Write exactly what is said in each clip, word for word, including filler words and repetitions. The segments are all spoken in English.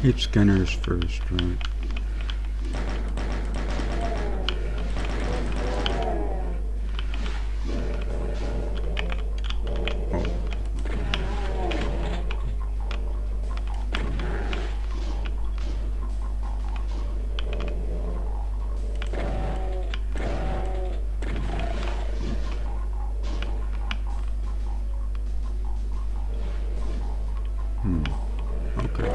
hit scanners first, right? Hmm. Okay.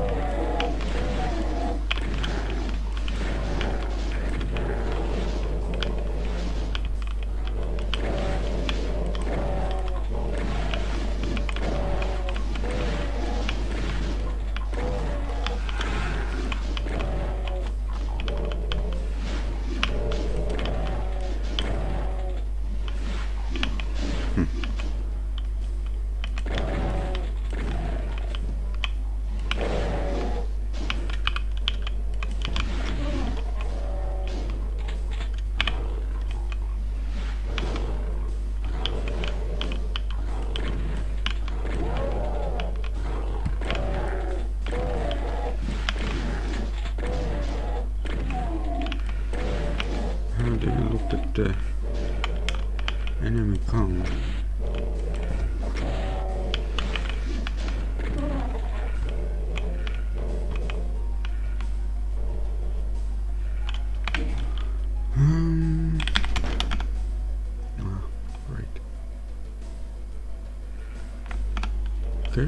How do you look at the enemy count? Um. Ah, right. Okay.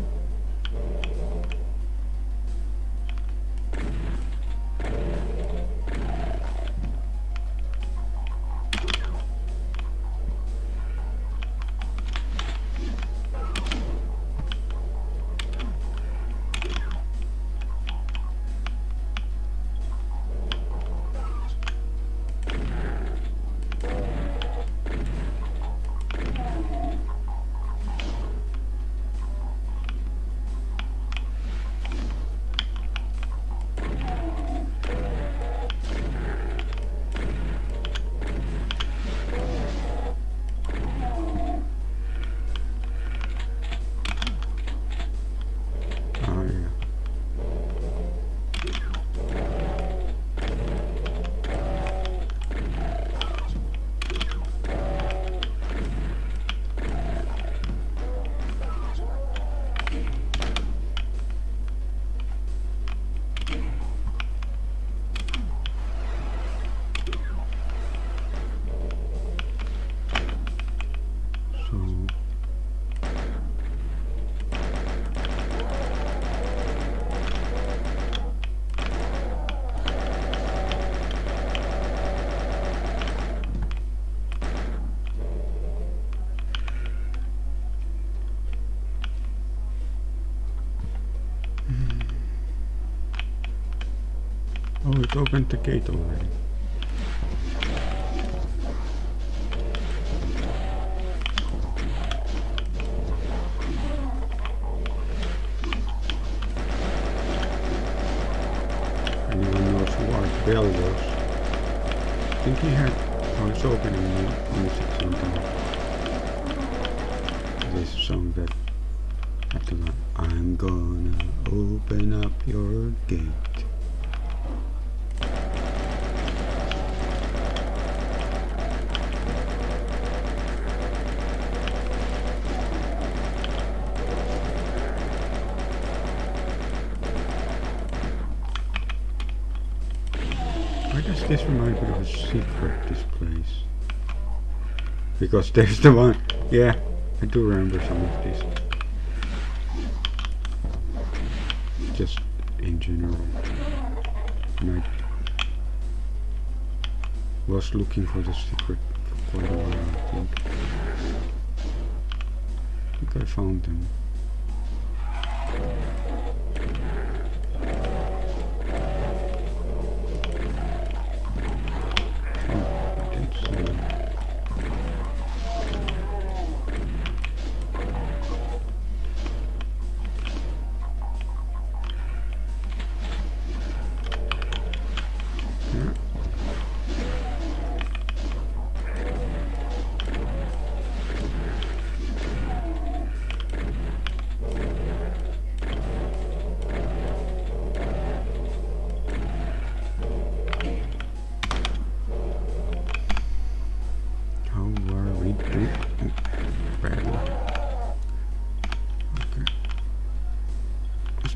Oh, it opened the gate already. Anyone knows who Art Bell was? I think he had... Oh, it's opening music sometimes. There's a song that... At the line, I'm gonna open up your gate. Why does this remind me of a secret, this place? Because there's the one... Yeah, I do remember some of these. Just in general. And I was looking for the secret for quite a while, I think. I think I found them.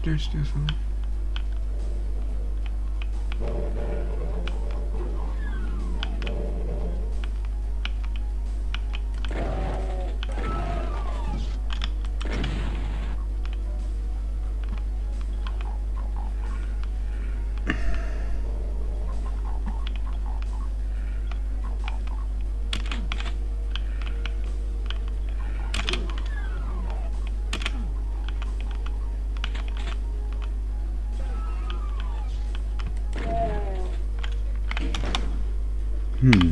there's still some. Hmm.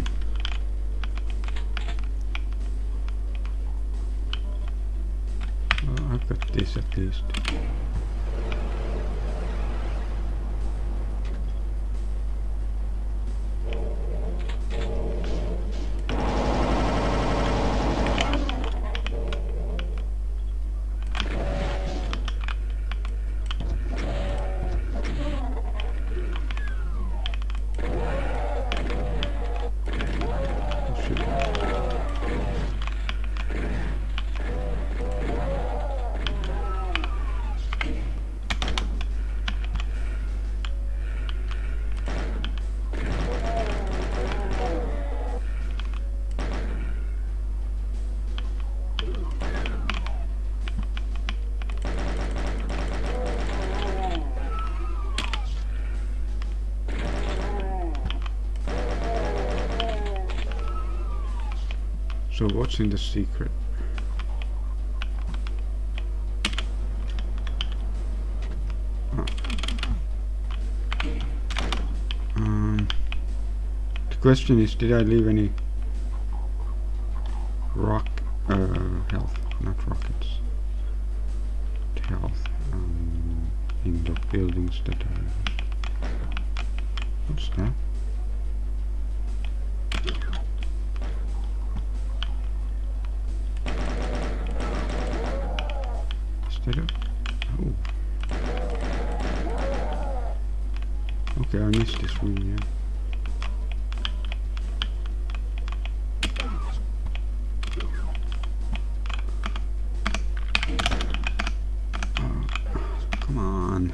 Well, I've got this at least. So what's in the secret? Oh. Um, the question is, did I leave any rock uh, health, not rockets, health um, in the buildings that I... What's that? Oh. Okay, I missed this one, yeah. Oh, come on.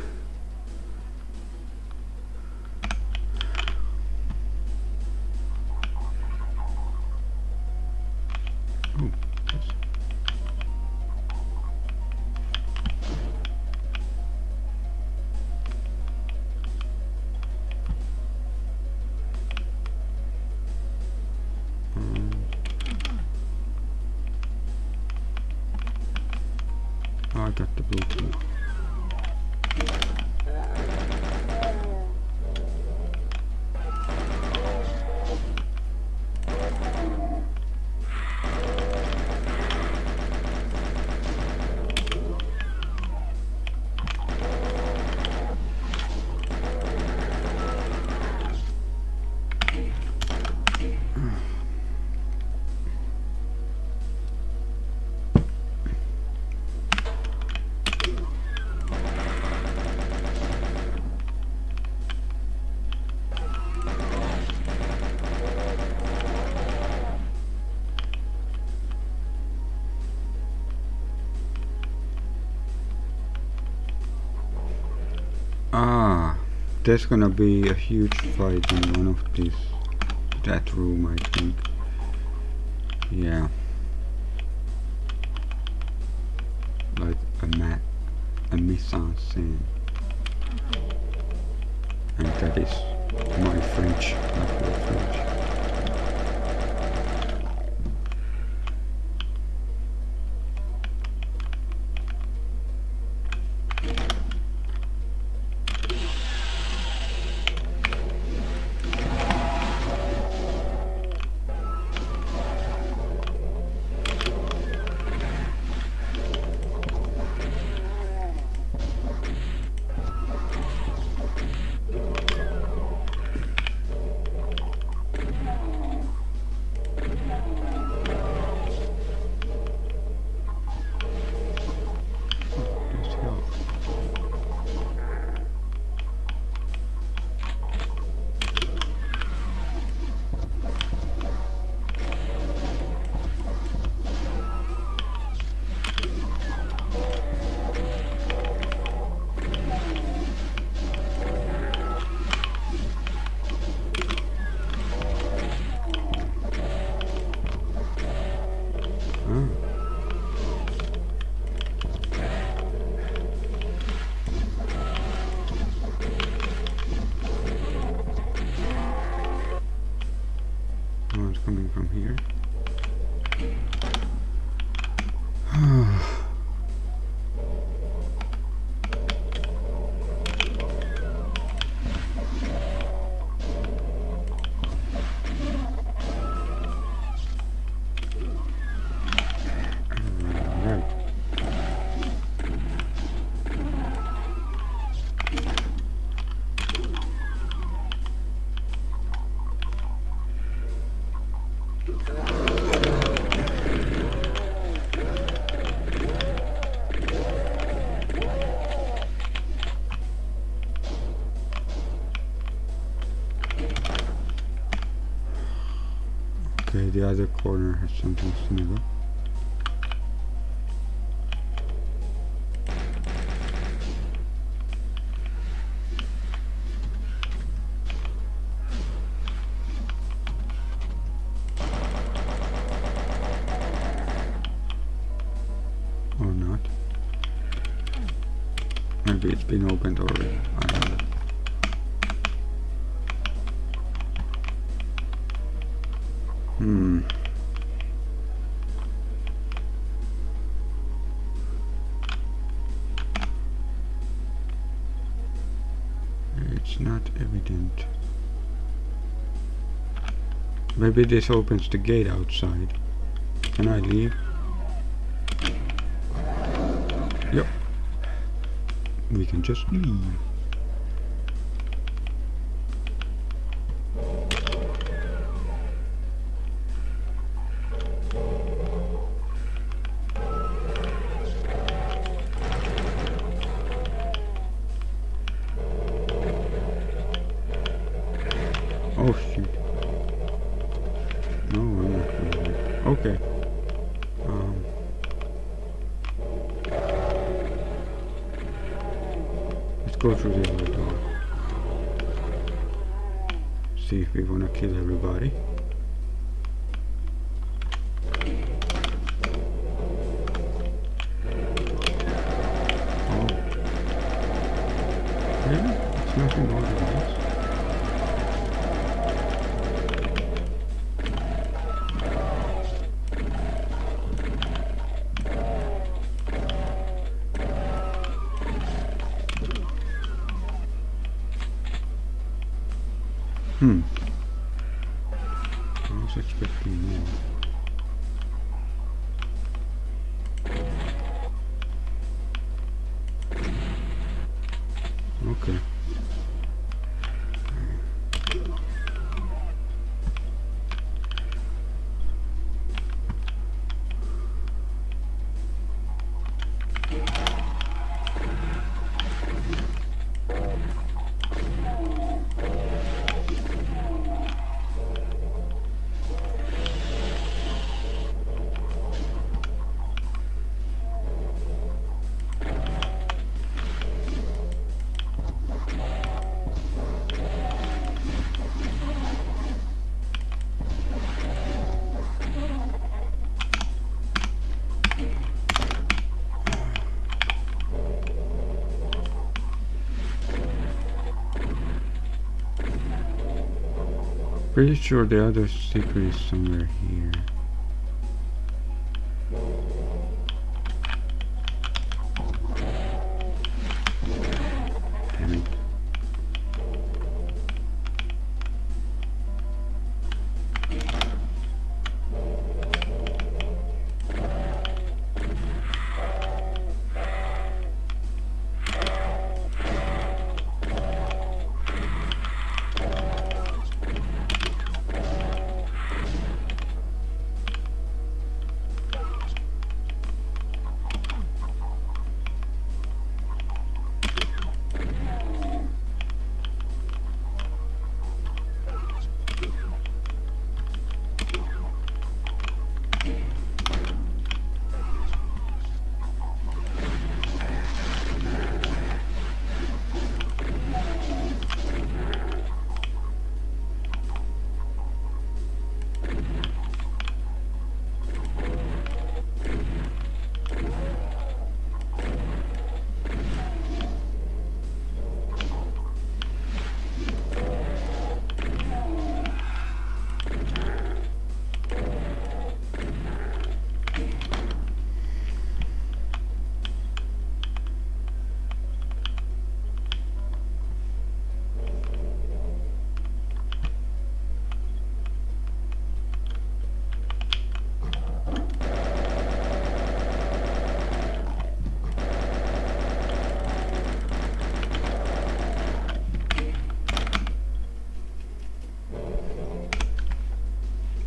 Oh, yes. Oh, I got the blue key. Ah, there's gonna be a huge fight in one of these, that room, I think. Yeah. Like a mat, a mise en scène. And that is my French, not your French. Oh, it's coming from here. Okay, the other corner has something similar. Or not. Maybe it's been opened already. I don't know. Hmm. It's not evident. Maybe this opens the gate outside. Can I leave? Yep. We can just leave. Oh shoot. No, I'm not going to. Okay. Um. Let's go through the other door. See if we want to kill everybody. Oh. Really? It's nothing more than this. Hmm. I was expecting more. Okay. Pretty sure the other secret is somewhere here. Damn it.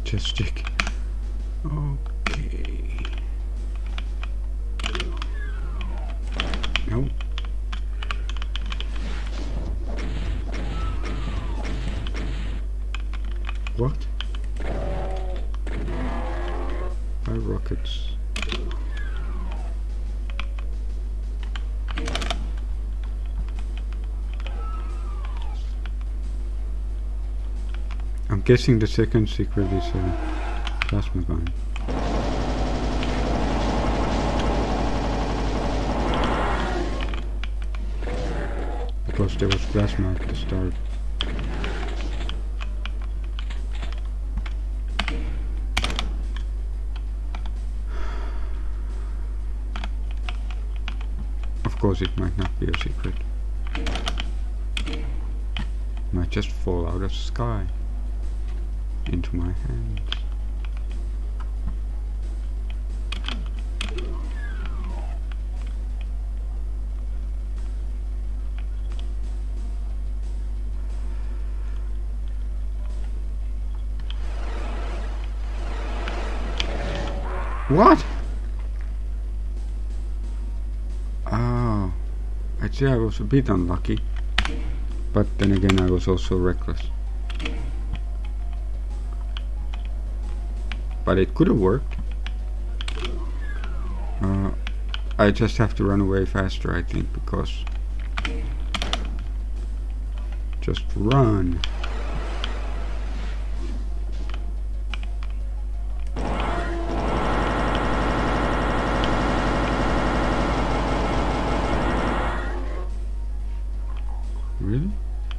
Majestic. Okay. No. What? Five rockets. I'm guessing the second secret is a plasma gun. Because there was plasma at the start. Of course it might not be a secret. It might just fall out of the sky into my hands. What? Oh, I'd say I was a bit unlucky, but then again I was also reckless. But it could have worked. Uh, I just have to run away faster, I think, because... Just run. Really?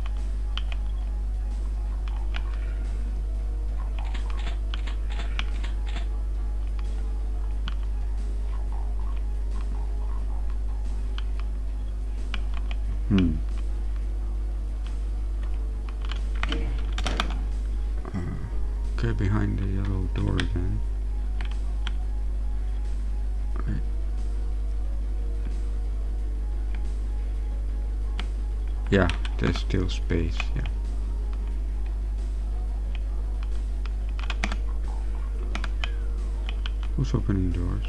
Hmm. Uh, okay, behind the yellow door again. Right. Yeah, there's still space, yeah. Who's opening doors?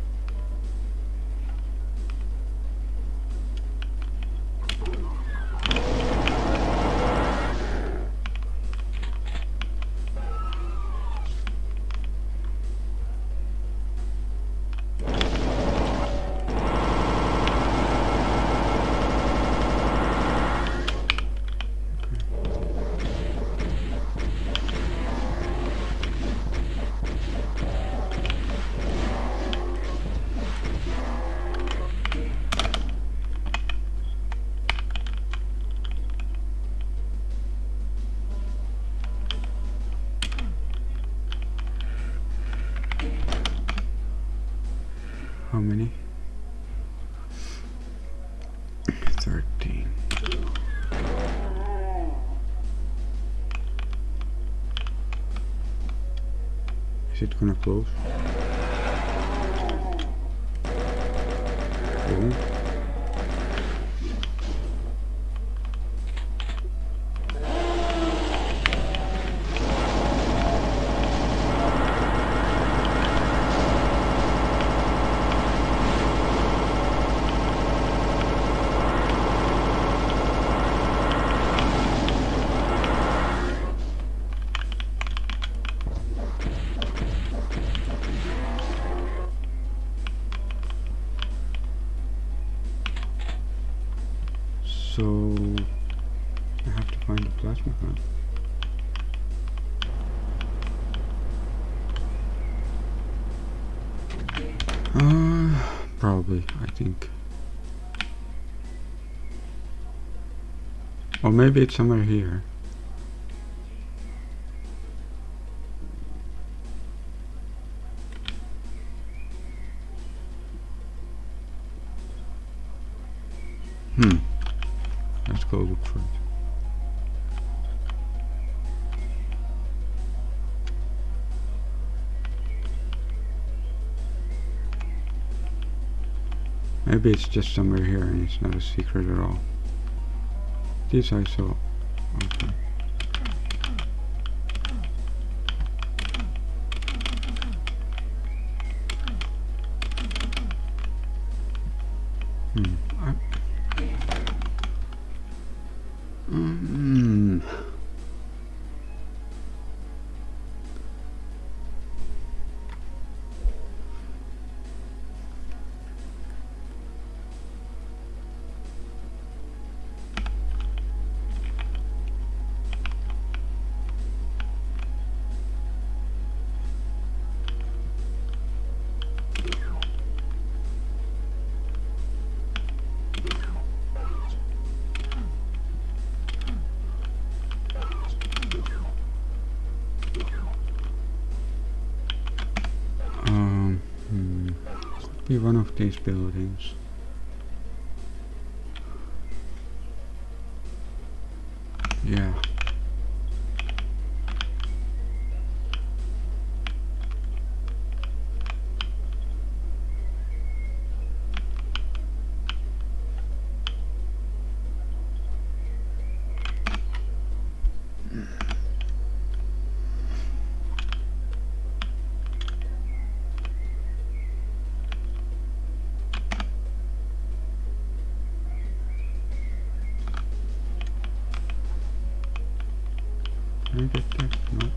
How many? Thirteen. Is it gonna close? Oh. So I have to find the plasma gun. Uh, probably, I think. Or maybe it's somewhere here. Hmm. Let's go look for it. Maybe it's just somewhere here and it's not a secret at all. This I saw. Okay. be one of these buildings. Yeah. Can I get that? No.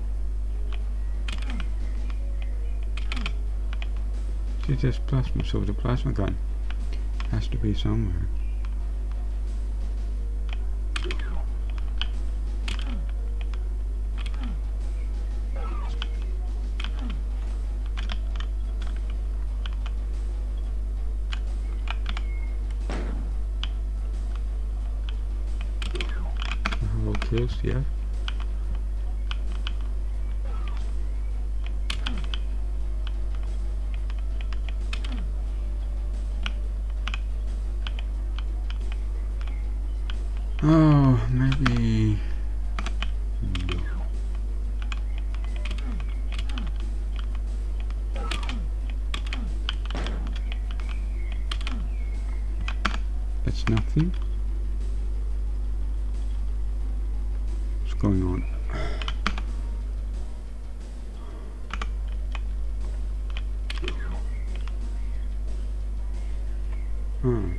See, there's plasma, so the plasma gun has to be somewhere. Hello, kills, yeah. Oh, maybe. Hmm. That's nothing. What's going on? Hmm.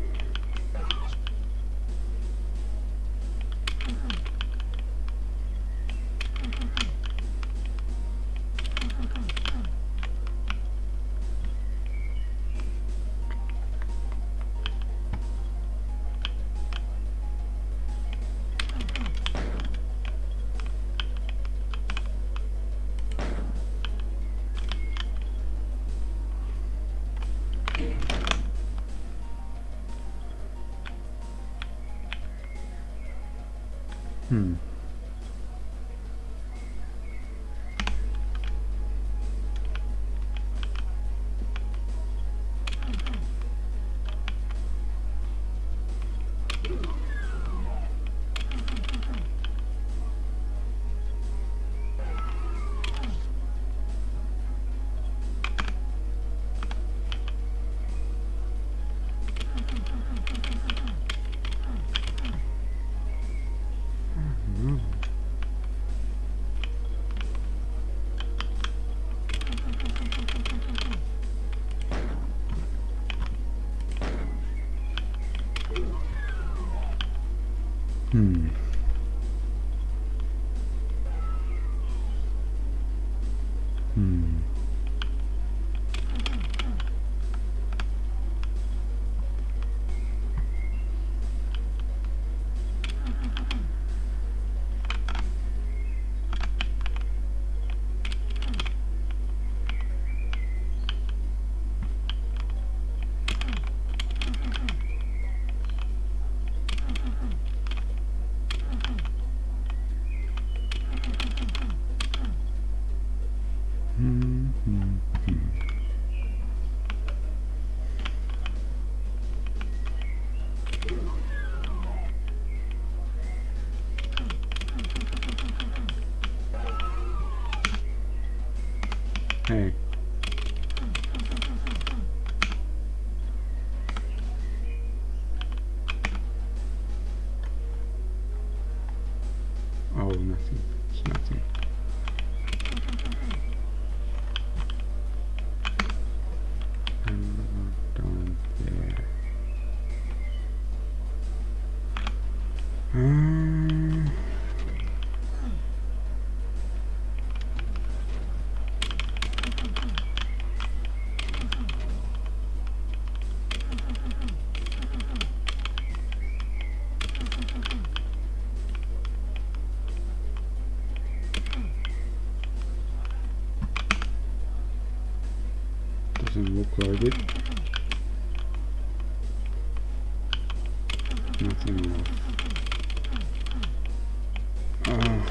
Hmm. Hmm. Hmm. Hmm. Hmm. Hmm. Hey. Oh, nothing. It's nothing. I'm down there. Um. Doesn't look like it. Nothing else. Oh.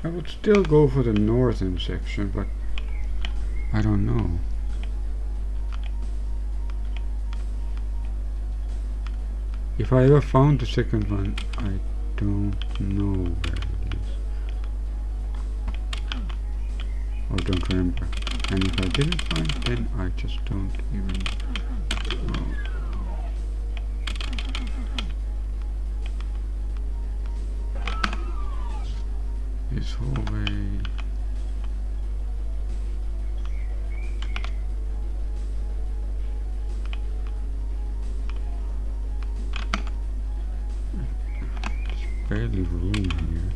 I would still go for the northern section, but I don't know. If I ever found the second one, I don't know where it is. Or don't remember. And if I didn't find it, then I just don't even know. This hallway. There's barely room here.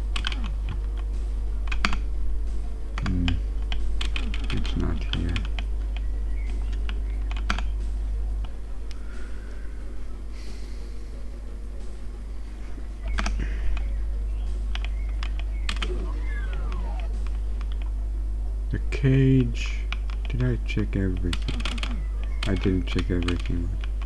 Hmm. It's not here. The cage. Did I check everything? I didn't check everything.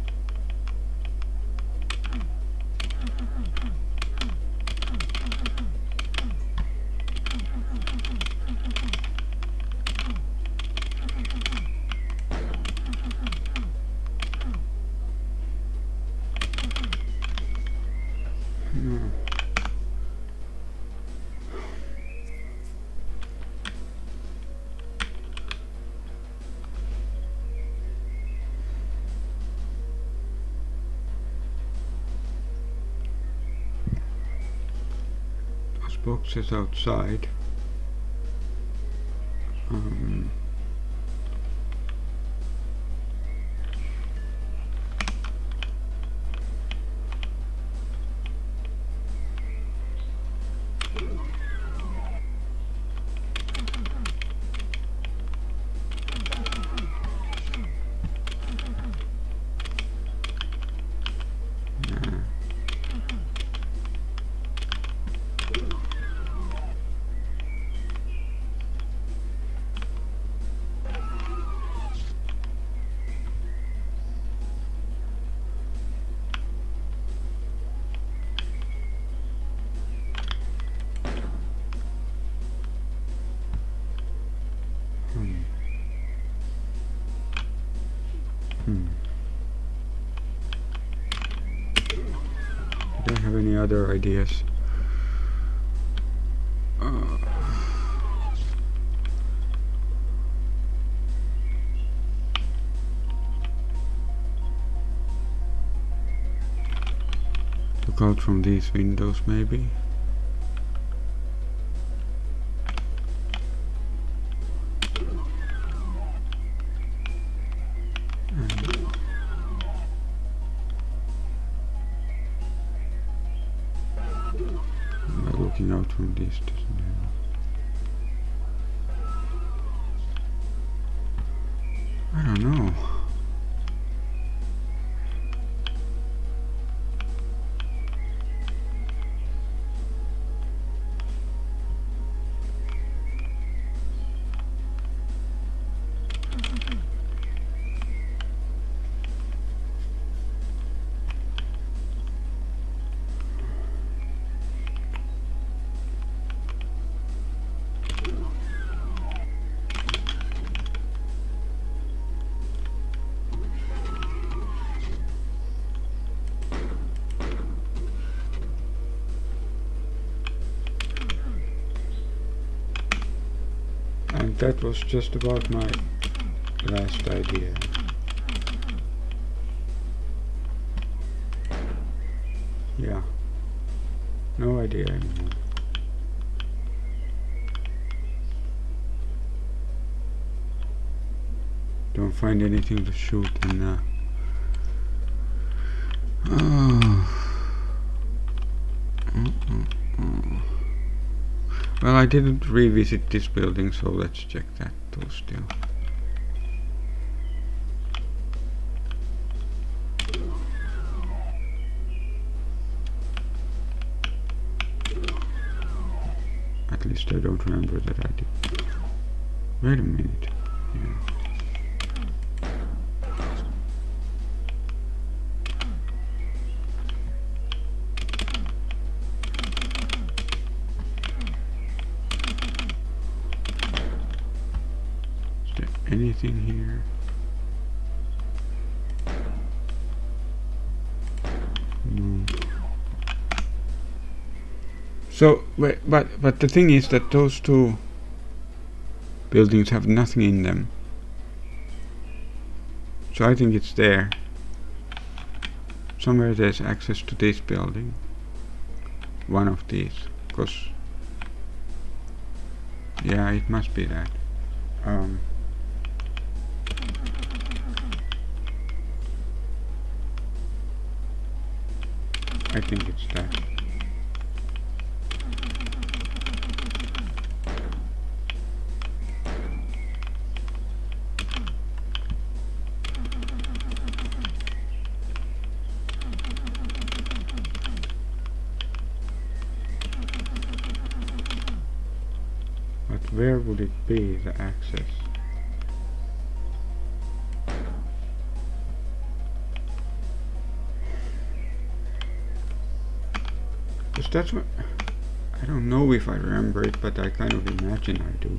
No. Those boxes outside. Um, hmm. Hmm. Did I have any other ideas? Uh, look out from these windows, maybe. Looking out from this doesn't help. I don't know. And that was just about my last idea. Yeah. No idea anymore. Don't find anything to shoot in uh oh. Mm -mm -mm. Well, I didn't revisit this building, so let's check that though still. At least I don't remember that I did. Wait a minute. Yeah. anything here? No. So, wait, but but the thing is that those two buildings have nothing in them. So I think it's there. Somewhere there's access to this building. One of these. Because... yeah, it must be that. Um, I think it's that. Where would it be, the access? Because that's what... I don't know if I remember it, but I kind of imagine I do.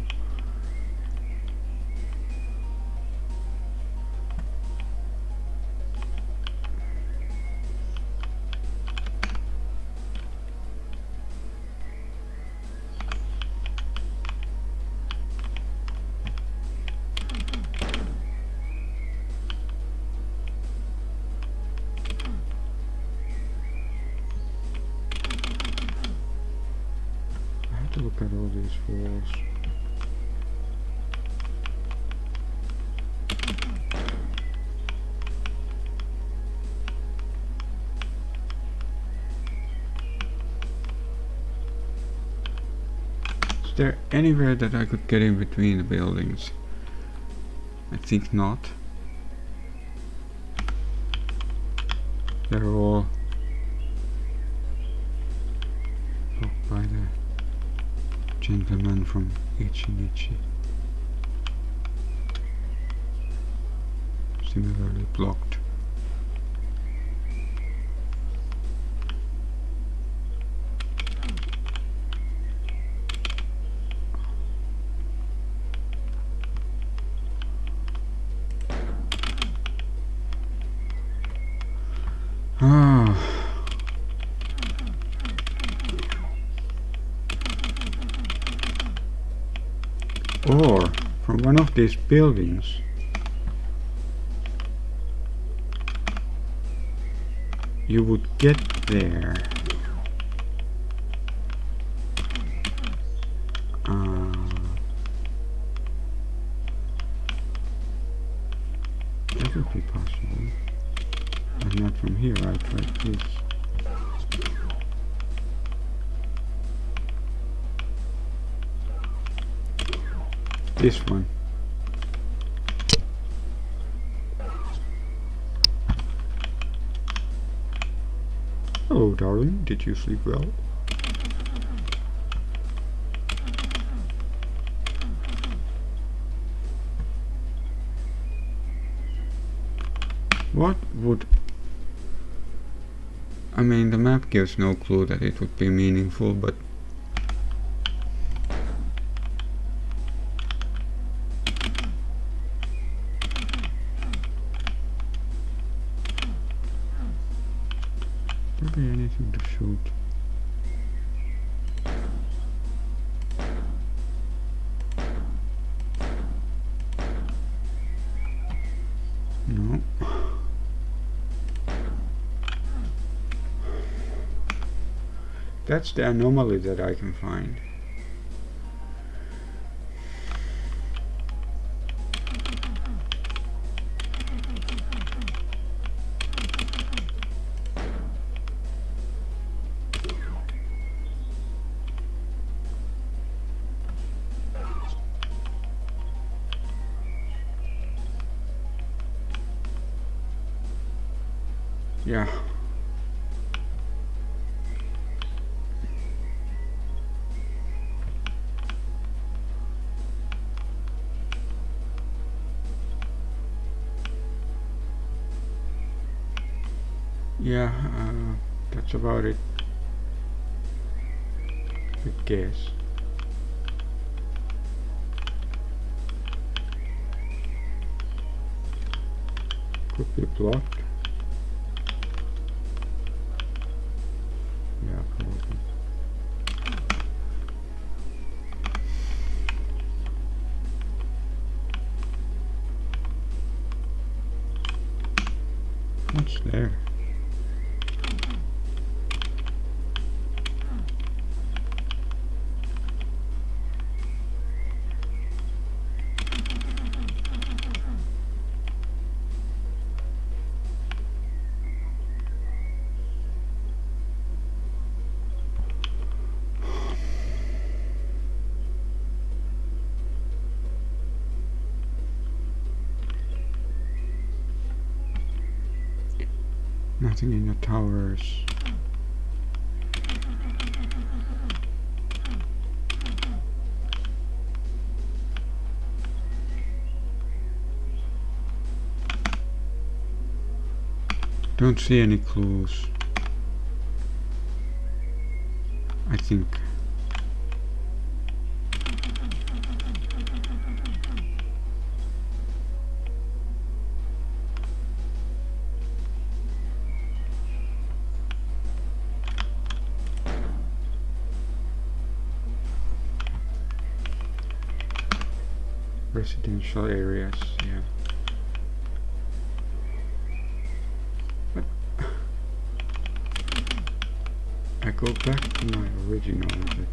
Look at all these walls. Is there anywhere that I could get in between the buildings? I think not. They're all blocked by the gentleman from Ichi-Nichi. Similarly blocked. Ah. Or from one of these buildings you would get there. Uh, that would be possible. But not from here, I tried this. This one. Hello, darling. Did you sleep well? What would... I mean, the map gives no clue that it would be meaningful, but be anything to shoot. No. That's the anomaly that I can find. Yeah. Yeah, uh, that's about it, I guess. Could be blocked. Yeah, probably. What's there? Nothing in the towers. Don't see any clues. I think. Residential areas, yeah. But I go back to my original bit.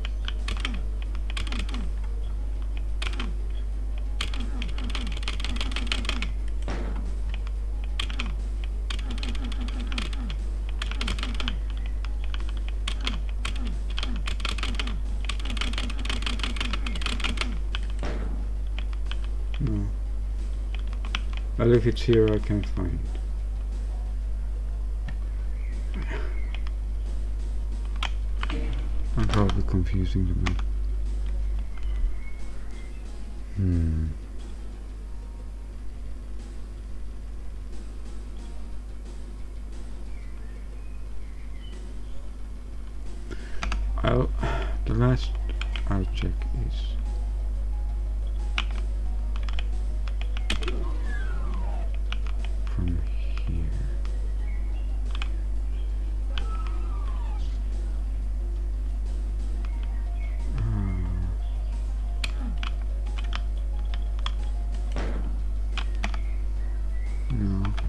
No. Well, if it's here, I can find it. I'm probably confusing the map. Hmm. I'll. The last I'll check is. From here. No.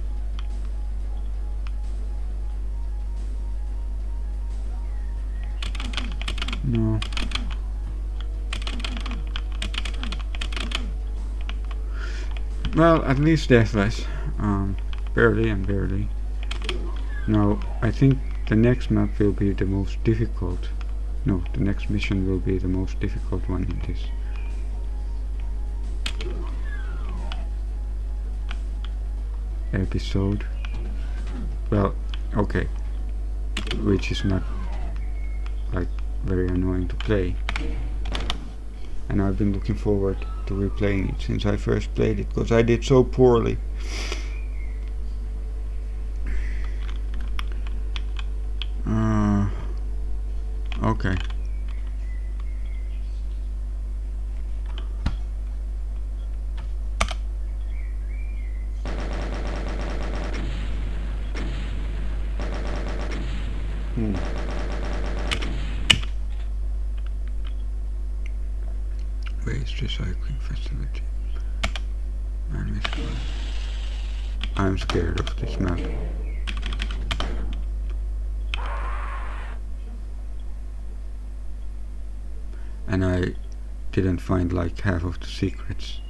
No. Well, at least deathless. Um, barely and barely. Now, I think the next map will be the most difficult. No, the next mission will be the most difficult one in this. Episode. Well, okay. Which is not like very annoying to play. And I've been looking forward to replaying it since I first played it, because I did so poorly. Uh, okay. Hmm. Waste recycling facility. Man, I'm scared of this map. And I didn't find like half of the secrets.